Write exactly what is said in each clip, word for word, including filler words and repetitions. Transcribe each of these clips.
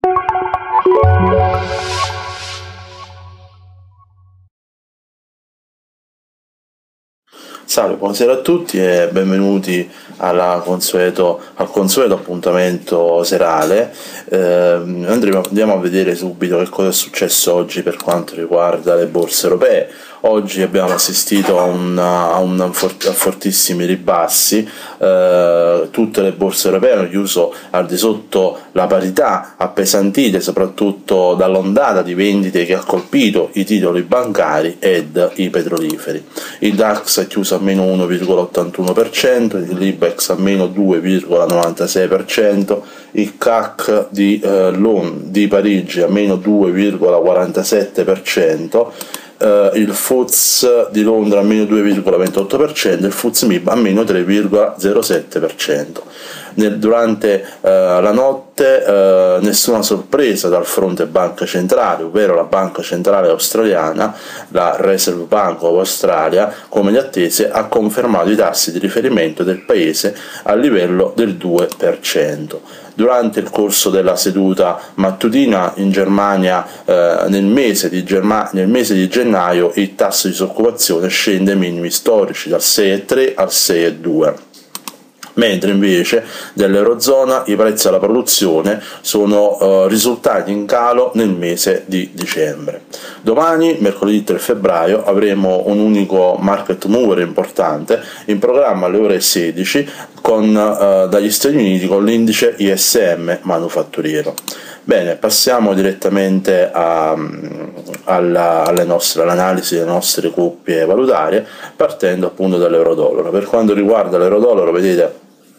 Salve, buonasera a tutti e benvenuti alla consueto, al consueto appuntamento serale. Eh, andremo, andiamo a vedere subito che cosa è successo oggi per quanto riguarda le borse europee. Oggi abbiamo assistito a, una, a, una fort, a fortissimi ribassi, eh, tutte le borse europee hanno chiuso al di sotto la parità, appesantite soprattutto dall'ondata di vendite che ha colpito i titoli bancari ed i petroliferi. Il DAX è chiuso a meno uno virgola ottantuno per cento, l'Ibex a meno due virgola novantasei per cento, il C A C di, eh, di Parigi a meno due virgola quarantasette per cento, Uh, il F T S E di Londra a meno due virgola ventotto per cento e il F T S E M I B a meno tre virgola zero sette per cento. Nel, durante uh, la notte uh, nessuna sorpresa dal fronte banca centrale, ovvero la banca centrale australiana, la Reserve Bank of Australia, come le attese, ha confermato i tassi di riferimento del paese a livello del due per cento. Durante il corso della seduta mattutina in Germania, eh, nel, mese di Germa- nel mese di gennaio, il tasso di disoccupazione scende ai minimi storici, dal sei virgola tre al sei virgola due. Mentre invece dell'Eurozona i prezzi alla produzione sono eh, risultati in calo nel mese di dicembre. Domani, mercoledì tre febbraio, avremo un unico market mover importante in programma alle ore sedici con, eh, dagli Stati Uniti con l'indice I S M manufatturiero. Bene, passiamo direttamente a, alla, alle nostre, all'analisi delle nostre coppie valutarie, partendo appunto dall'euro-dollaro. Per quanto riguarda l'euro-dollaro, vedete,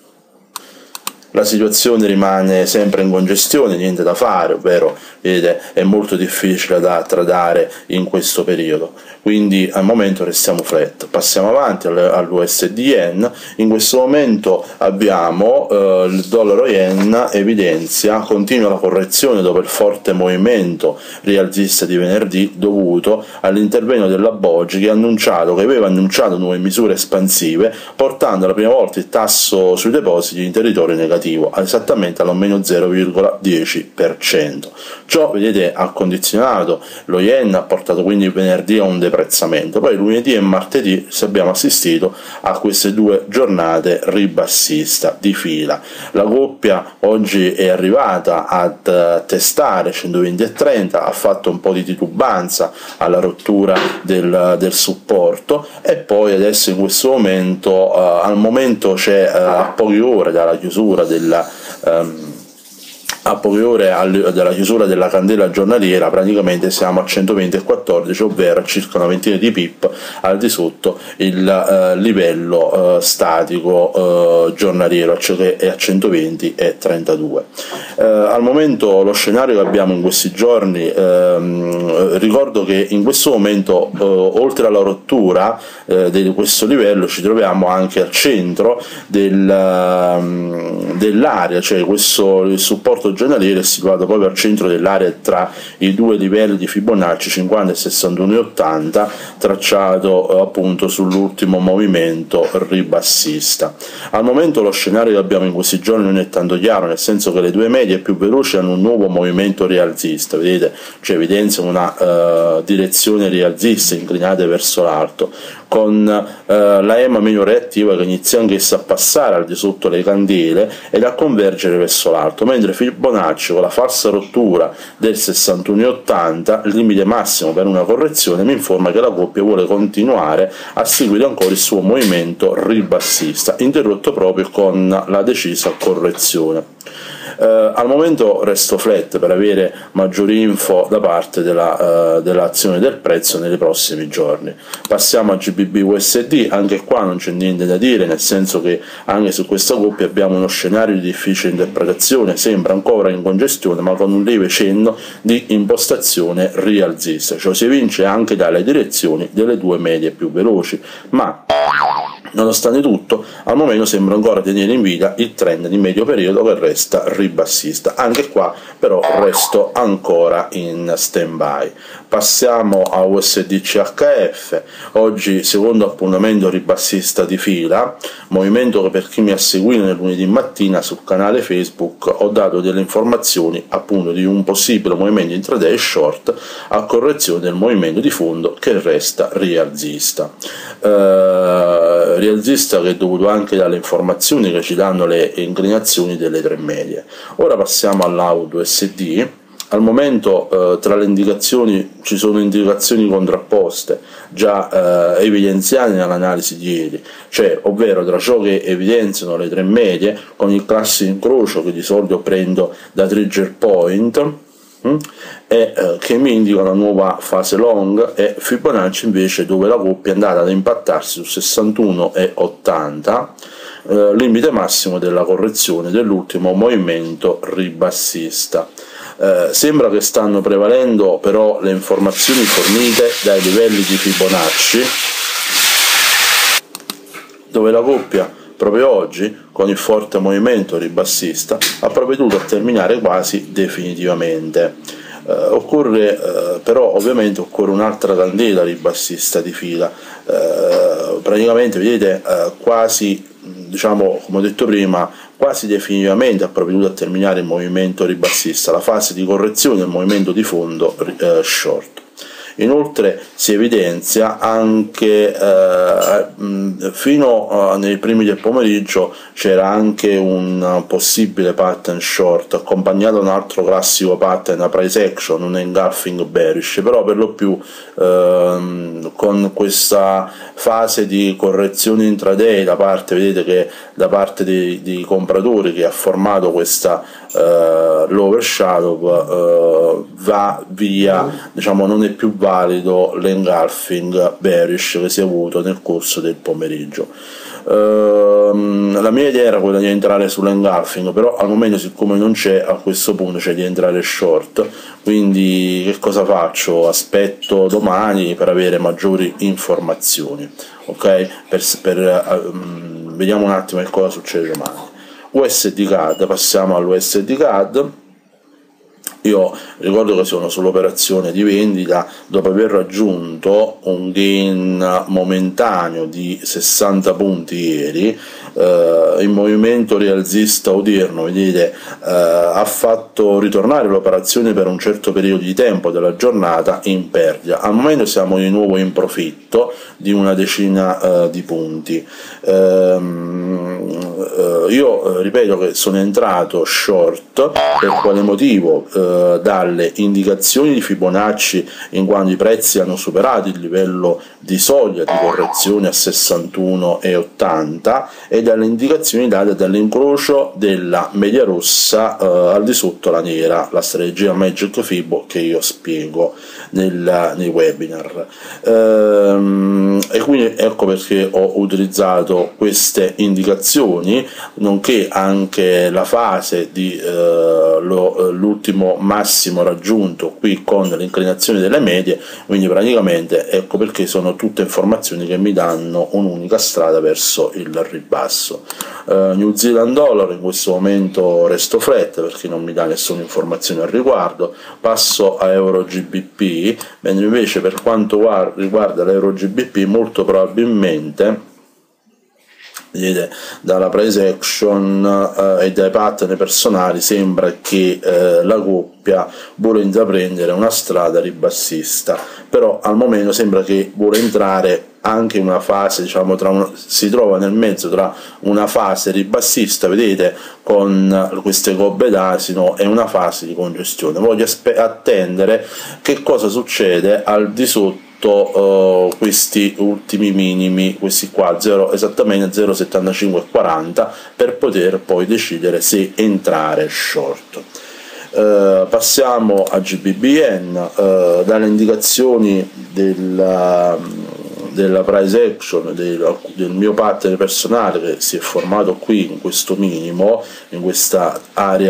la situazione rimane sempre in congestione, niente da fare, ovvero vedete, è molto difficile da tradare in questo periodo, quindi al momento restiamo flat. Passiamo avanti all'U S D Yen. In questo momento abbiamo eh, il dollaro yen evidenzia, continua la correzione dopo il forte movimento rialzista di venerdì dovuto all'intervento della B O G che ha annunciato che aveva annunciato nuove misure espansive, portando la prima volta il tasso sui depositi in territorio negativo, esattamente allo meno zero virgola dieci per cento. Ciò, vedete, ha condizionato lo yen, ha portato quindi venerdì a un deprezzamento. Poi lunedì e martedì abbiamo assistito a queste due giornate ribassista di fila. La coppia oggi è arrivata a testare centoventi e trenta, ha fatto un po' di titubanza alla rottura del, del supporto e poi adesso in questo momento, uh, al momento c'è uh, a poche ore dalla chiusura della um, a poche ore dalla chiusura della candela giornaliera, praticamente siamo a centoventi e quattordici, ovvero circa una ventina di pip al di sotto il eh, livello eh, statico eh, giornaliero, cioè che è a centoventi e trentadue. Eh, al momento lo scenario che abbiamo in questi giorni, ehm, ricordo che in questo momento eh, oltre alla rottura eh, di questo livello ci troviamo anche al centro del, dell'area, cioè questo il supporto giornaliero è situato proprio al centro dell'area tra i due livelli di Fibonacci cinquanta e sessantuno e ottanta, tracciato eh, appunto sull'ultimo movimento ribassista. Al momento lo scenario che abbiamo in questi giorni non è tanto chiaro, nel senso che le due medie più veloci hanno un nuovo movimento rialzista, vedete, cioè evidenzia una uh, direzione rialzista inclinata verso l'alto, con uh, la E M A meno reattiva che inizia anch'essa a passare al di sotto le candele ed a convergere verso l'alto, mentre Fibonacci con la falsa rottura del sessantuno e ottanta, il limite massimo per una correzione, mi informa che la coppia vuole continuare a seguire ancora il suo movimento ribassista, interrotto proprio con la decisa correzione. Uh, al momento resto flat per avere maggiori info da parte della, uh, dell'azione del prezzo nei prossimi giorni. Passiamo a G B B U S D. Anche qua non c'è niente da dire, nel senso che anche su questa coppia abbiamo uno scenario di difficile interpretazione, sembra ancora in congestione ma con un lieve cenno di impostazione rialzista, cioè si evince anche dalle direzioni delle due medie più veloci, ma Nonostante tutto, al momento sembra ancora tenere in vita il trend di medio periodo che resta ribassista. Anche qua però resto ancora in stand by. Passiamo a U S D C H F, oggi secondo appuntamento ribassista di fila, movimento che per chi mi ha seguito nel lunedì mattina sul canale Facebook ho dato delle informazioni appunto di un possibile movimento intraday short a correzione del movimento di fondo che resta rialzista. Uh, rialzista che è dovuto anche dalle informazioni che ci danno le inclinazioni delle tre medie. Ora passiamo all'A U D U S D. Al momento uh, tra le indicazioni ci sono indicazioni contrapposte già uh, evidenziate nell'analisi di ieri, cioè ovvero tra ciò che evidenziano le tre medie con il classico incrocio che di solito prendo da trigger point e eh, che mi indica una nuova fase long, e Fibonacci invece dove la coppia è andata ad impattarsi su sessantuno e ottanta, eh, limite massimo della correzione dell'ultimo movimento ribassista. Eh, sembra che stanno prevalendo però le informazioni fornite dai livelli di Fibonacci, dove la coppia proprio oggi, con il forte movimento ribassista, ha provveduto a terminare quasi definitivamente. Eh, occorre eh, però ovviamente occorre un'altra candela ribassista di fila, eh, praticamente vedete eh, quasi, diciamo come ho detto prima, quasi definitivamente ha provveduto a terminare il movimento ribassista, la fase di correzione del movimento di fondo eh, short. Inoltre si evidenzia anche eh, fino eh, nei primi del pomeriggio c'era anche un possibile pattern short accompagnato da un altro classico pattern a price action, un engulfing bearish, però per lo più eh, con questa fase di correzione intraday da parte, vedete che da parte dei, dei compratori che ha formato questa uh, lower shadow uh, va via, diciamo non è più valido l'engulfing bearish che si è avuto nel corso del pomeriggio. Uh, la mia idea era quella di entrare sull'engulfing, però al momento siccome non c'è, a questo punto c'è di entrare short, quindi che cosa faccio? Aspetto domani per avere maggiori informazioni, ok? Per, per, um, vediamo un attimo che cosa succede domani. U S D C A D, passiamo all'U S D C A D. Io ricordo che sono sull'operazione di vendita dopo aver raggiunto un gain momentaneo di sessanta punti ieri. Eh, il movimento rialzista odierno, vedete, eh, ha fatto ritornare l'operazione per un certo periodo di tempo della giornata in perdita. Al momento siamo di nuovo in profitto di una decina eh, di punti. Ehm, eh, io eh, ripeto che sono entrato short, per quale motivo? Eh, dalle indicazioni di Fibonacci, in quanto i prezzi hanno superato il livello di soglia di correzione a sessantuno e ottanta, e dalle indicazioni date dall'incrocio della media rossa eh, al di sotto la nera, la strategia Magic Fibo che io spiego nel, nei webinar. Ehm, e quindi ecco perché ho utilizzato queste indicazioni, nonché anche la fase di eh, l'ultimo massimo raggiunto qui con l'inclinazione delle medie, quindi praticamente ecco perché sono tutte informazioni che mi danno un'unica strada verso il ribasso. Uh, New Zealand Dollar in questo momento resto flat perché non mi dà nessuna informazione al riguardo. Passo a Euro G B P, mentre invece per quanto riguarda l'Euro G B P molto probabilmente, vedete, dalla price action eh, e dai pattern personali sembra che eh, la coppia vuole intraprendere una strada ribassista, però al momento sembra che vuole entrare anche in una fase, diciamo, tra una, si trova nel mezzo tra una fase ribassista, vedete, con queste gobbe d'asino, e una fase di congestione. Voglio attendere che cosa succede al di sotto Uh, questi ultimi minimi, questi qua zero, esattamente zero virgola settantacinque quaranta, per poter poi decidere se entrare short. Uh, passiamo a G B B N. Uh, dalle indicazioni della, della price action del, del mio pattern personale che si è formato qui in questo minimo, in questa area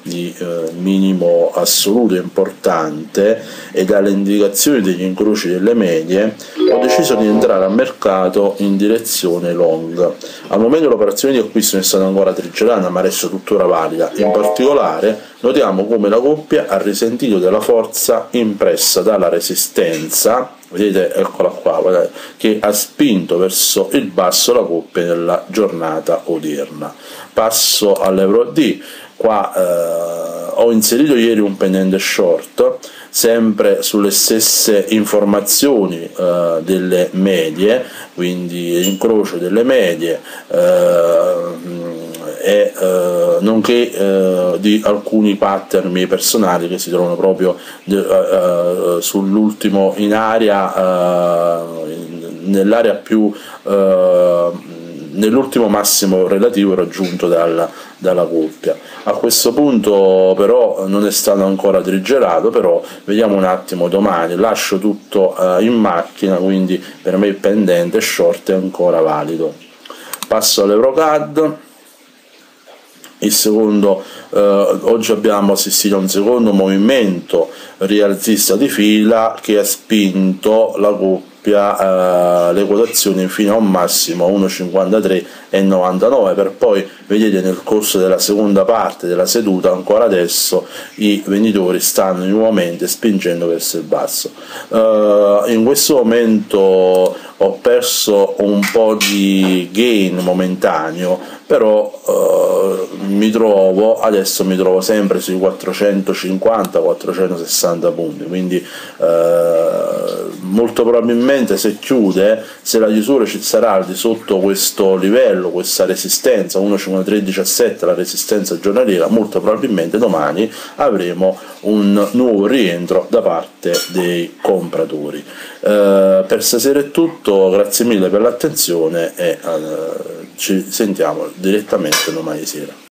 di eh, minimo assoluto importante e dalle indicazioni degli incroci delle medie, ho deciso di entrare al mercato in direzione long. Al momento l'operazione di acquisto non è stata ancora trigerata, ma resta tuttora valida. In particolare notiamo come la coppia ha risentito della forza impressa dalla resistenza, vedete, eccola qua, guardate, che ha spinto verso il basso la coppia nella giornata odierna. Passo all'Euro D. Qua eh, ho inserito ieri un pendente short, sempre sulle stesse informazioni eh, delle medie, quindi l'incrocio delle medie eh, e eh, nonché eh, di alcuni pattern miei personali che si trovano proprio de, uh, uh, sull'ultimo in area, uh, nell'area più uh, nell'ultimo massimo relativo raggiunto dalla, dalla coppia. A questo punto però non è stato ancora trigerato, però vediamo un attimo domani. Lascio tutto uh, in macchina, quindi per me il pendente short è ancora valido. Passo all'Eurocad. Il secondo, eh, oggi abbiamo assistito a un secondo movimento rialzista di fila che ha spinto la coppia, eh, le quotazioni fino a un massimo a uno virgola cinquantatré e novantanove, per poi, vedete, nel corso della seconda parte della seduta, ancora adesso i venditori stanno nuovamente spingendo verso il basso. Uh, in questo momento ho perso un po' di gain momentaneo, però uh, mi trovo adesso mi trovo sempre sui quattrocentocinquanta quattrocentosessanta punti, quindi uh, molto probabilmente se chiude, se la chiusura ci sarà al di sotto questo livello, questa resistenza uno virgola cinquantatré diciassette, la resistenza giornaliera, molto probabilmente domani avremo un nuovo rientro da parte dei compratori. Uh, per stasera è tutto, grazie mille per l'attenzione e uh, ci sentiamo direttamente domani sera.